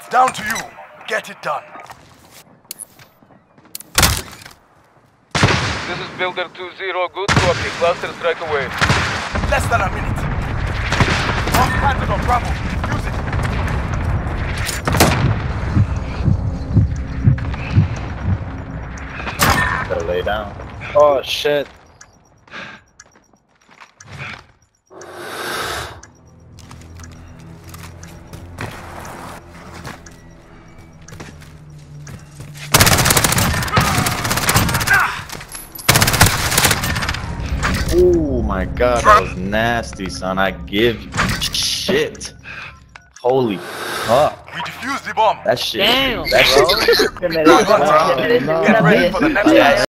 It's down to you. Get it done. This is Builder 2-0. Good copy. Cluster strike away. Less than a minute. Bomb planted on Bravo. Use it. Better lay down. Oh shit. Oh my god, that was nasty, son. I give you shit. Holy fuck. We defused the bomb. That shit. Damn, That bro. shit. Get ready for the next